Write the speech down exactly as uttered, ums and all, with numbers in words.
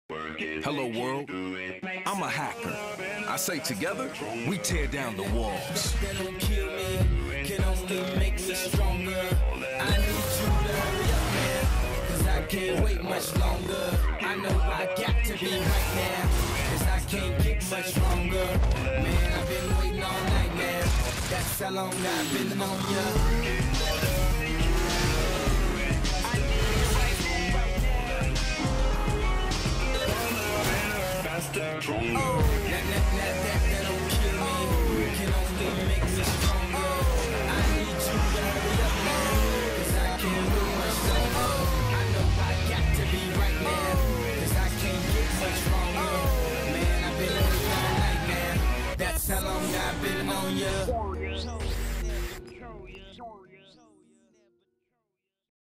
Hello world, I'm a hacker. I say together, we tear down the walls. That don't kill me, can only make me stronger. I need you to hurry up, man, cause I can't wait much longer. I know I got to be right now, cause I can't get much longer. Man, I've been waiting all night, man. That's how long I've been on ya. Oh